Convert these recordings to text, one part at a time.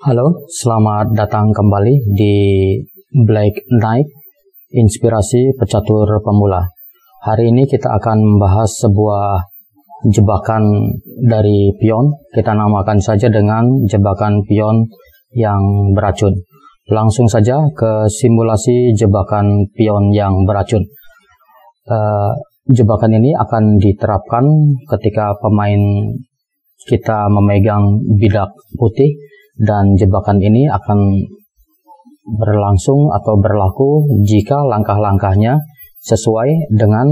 Halo, selamat datang kembali di Black Knight, inspirasi pecatur pemula. Hari ini kita akan membahas sebuah jebakan dari pion. Kita namakan saja dengan jebakan pion yang beracun. Langsung saja ke simulasi jebakan pion yang beracun. Jebakan ini akan diterapkan ketika pemain kita memegang bidak putih, dan jebakan ini akan berlangsung atau berlaku jika langkah-langkahnya sesuai dengan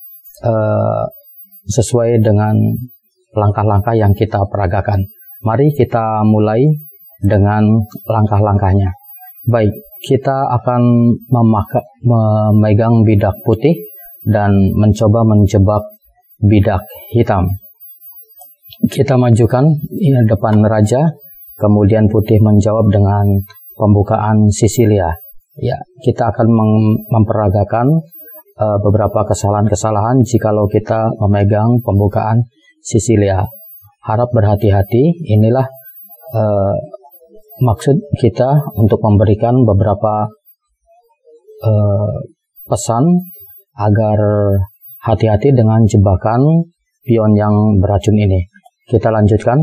langkah-langkah yang kita peragakan. Mari kita mulai dengan langkah-langkahnya. Baik, kita akan memegang bidak putih dan mencoba menjebak bidak hitam. Kita majukan depan raja, kemudian putih menjawab dengan pembukaan Sisilia. Ya, kita akan memperagakan beberapa kesalahan-kesalahan jikalau kita memegang pembukaan Sisilia. Harap berhati-hati. Inilah maksud kita untuk memberikan beberapa pesan agar hati-hati dengan jebakan pion yang beracun ini. Kita lanjutkan.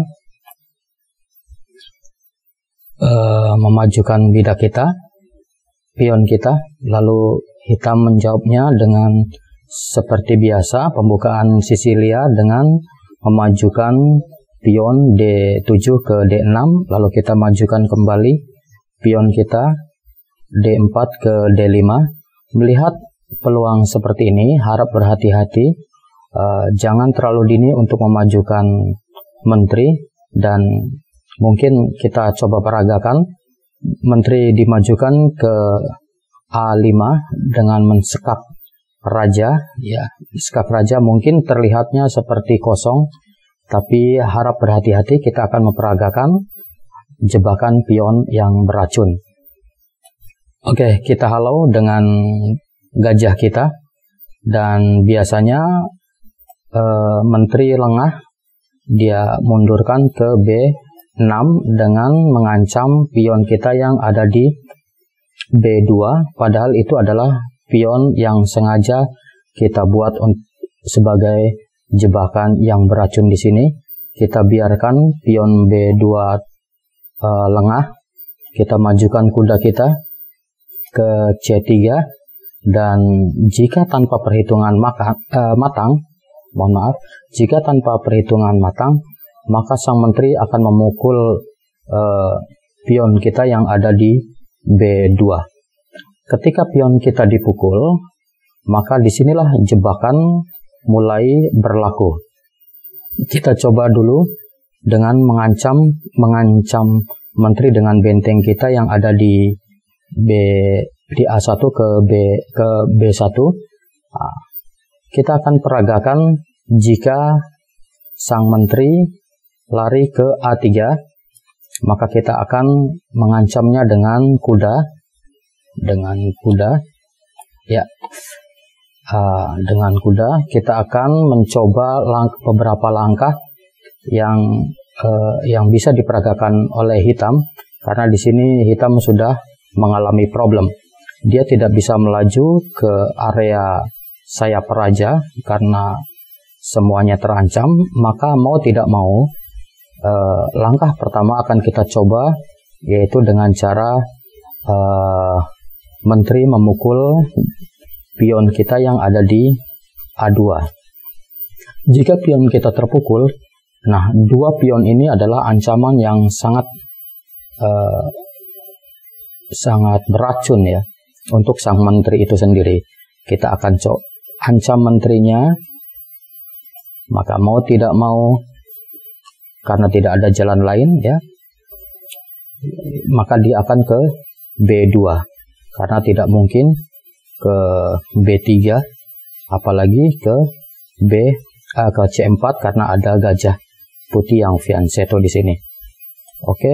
Memajukan bidak kita, pion kita, lalu hitam menjawabnya dengan seperti biasa pembukaan Sisilia dengan memajukan pion D7 ke D6, lalu kita majukan kembali pion kita D4 ke D5. Melihat peluang seperti ini, harap berhati-hati, jangan terlalu dini untuk memajukan menteri, dan mungkin kita coba peragakan menteri dimajukan ke A5 dengan mensekap raja. Ya, sekap raja mungkin terlihatnya seperti kosong, tapi harap berhati-hati, kita akan memperagakan jebakan pion yang beracun. Oke, kita halau dengan gajah kita, dan biasanya menteri lengah dia mundurkan ke B6 dengan mengancam pion kita yang ada di B2, padahal itu adalah pion yang sengaja kita buat sebagai jebakan yang beracun di sini. Kita biarkan pion B2 lengah, kita majukan kuda kita ke C3, dan jika tanpa perhitungan jika tanpa perhitungan matang, maka sang menteri akan memukul pion kita yang ada di B2. Ketika pion kita dipukul, maka disinilah jebakan mulai berlaku. Kita coba dulu dengan mengancam menteri dengan benteng kita yang ada di A1 ke B1. Kita akan peragakan jika sang menteri lari ke A3, maka kita akan mengancamnya dengan kuda. Ya, dengan kuda kita akan mencoba beberapa langkah yang bisa diperagakan oleh hitam, karena di sini hitam sudah mengalami problem. Dia tidak bisa melaju ke area sayap raja karena semuanya terancam, maka mau tidak mau langkah pertama akan kita coba, yaitu dengan cara menteri memukul pion kita yang ada di A2. Jika pion kita terpukul, nah, dua pion ini adalah ancaman yang sangat beracun ya untuk sang menteri itu sendiri. Kita akan ancam menterinya, maka mau tidak mau, karena tidak ada jalan lain ya, maka dia akan ke B2, karena tidak mungkin ke B3, apalagi ke C4 karena ada gajah putih yang fianchetto di sini. Oke.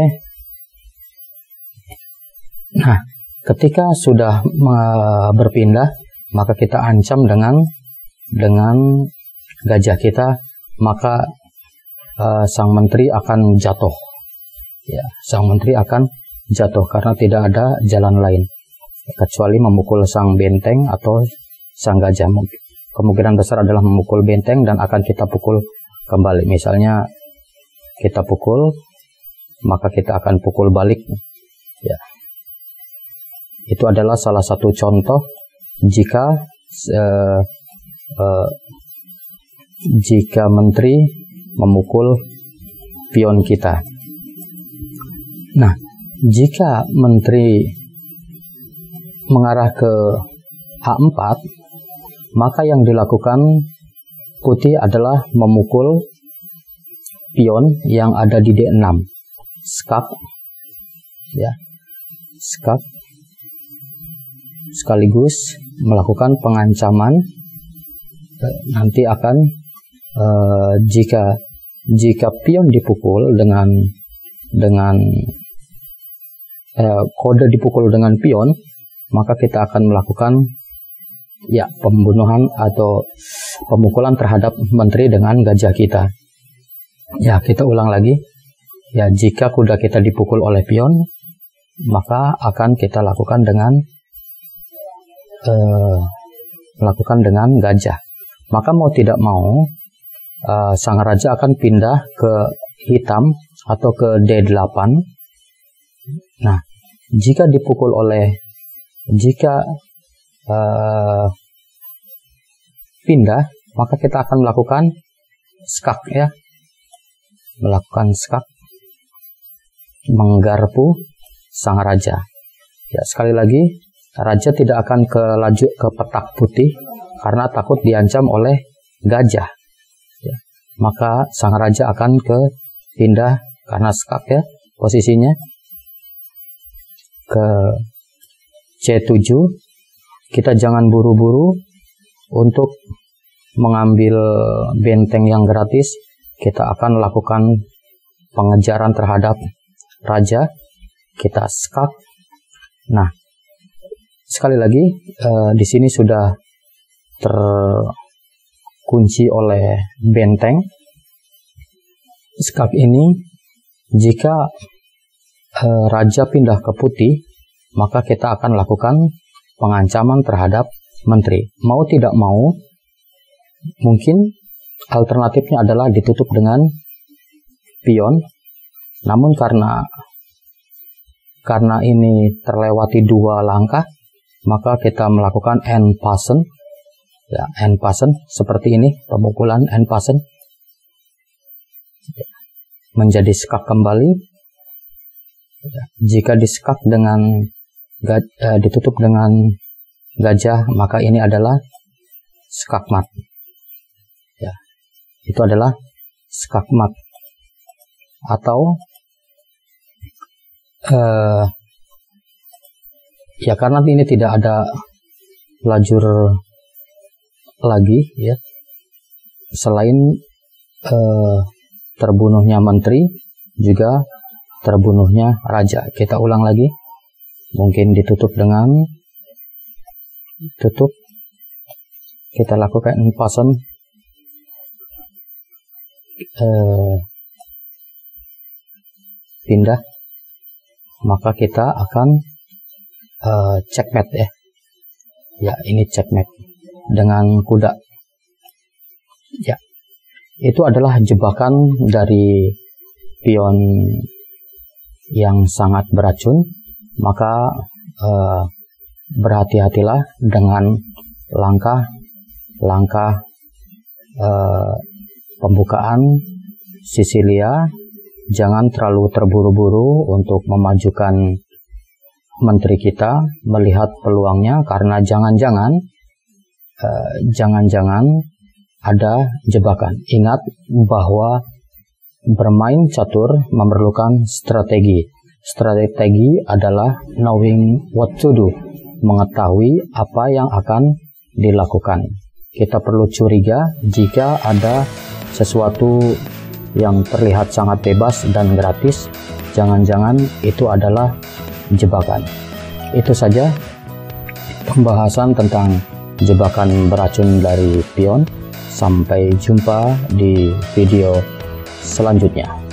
Nah, ketika sudah berpindah, maka kita ancam dengan gajah kita, maka sang menteri akan jatuh. ya, sang menteri akan jatuh karena tidak ada jalan lain kecuali memukul sang benteng atau sang gajah. Kemungkinan besar adalah memukul benteng dan akan kita pukul kembali. Misalnya kita pukul, maka kita akan pukul balik. Ya. Itu adalah salah satu contoh jika menteri memukul pion kita. Nah, jika menteri mengarah ke H4, maka yang dilakukan putih adalah memukul pion yang ada di D6, skak, ya, skak, sekaligus melakukan pengancaman. Nanti akan jika pion dipukul dengan kode dipukul dengan pion, maka kita akan melakukan ya pembunuhan atau pemukulan terhadap menteri dengan gajah kita. Ya, kita ulang lagi. Ya, jika kuda kita dipukul oleh pion, maka akan kita lakukan dengan gajah. Maka mau tidak mau sang raja akan pindah ke hitam atau ke D8. Nah, jika pindah, maka kita akan melakukan skak, ya, melakukan skak, menggarpu sang raja. Ya, sekali lagi, raja tidak akan ke petak putih karena takut diancam oleh gajah. Ya, maka sang raja akan pindah karena skak, ya, posisinya ke C7. Kita jangan buru-buru untuk mengambil benteng yang gratis. Kita akan lakukan pengejaran terhadap raja. Kita skak. Nah, sekali lagi di sini sudah terkunci oleh benteng. Skak ini jika raja pindah ke putih, maka kita akan lakukan pengancaman terhadap menteri. Mau tidak mau, mungkin alternatifnya adalah ditutup dengan pion. Namun karena ini terlewati 2 langkah, maka kita melakukan en passant. Ya, en passant seperti ini, pemukulan en passant. Menjadi skak kembali. Ya, jika diskak ditutup dengan gajah, maka ini adalah skakmat. Ya, itu adalah skakmat. Atau ya, karena ini tidak ada lajur lagi, ya, selain terbunuhnya menteri, juga terbunuhnya raja. Kita ulang lagi. Mungkin ditutup dengan tutup. Kita lakukan en passant. Pindah. Maka kita akan checkmate, ya. Ya, ini checkmate dengan kuda. Ya. Itu adalah jebakan dari pion yang sangat beracun. Maka berhati-hatilah dengan langkah pembukaan Sisilia. Jangan terlalu terburu-buru untuk memajukan menteri kita, melihat peluangnya, karena jangan-jangan ada jebakan. Ingat bahwa bermain catur memerlukan strategi. Strategi adalah knowing what to do, mengetahui apa yang akan dilakukan. Kita perlu curiga jika ada sesuatu yang terlihat sangat bebas dan gratis. Jangan-jangan itu adalah jebakan. Itu saja pembahasan tentang jebakan beracun dari pion. Sampai jumpa di video selanjutnya.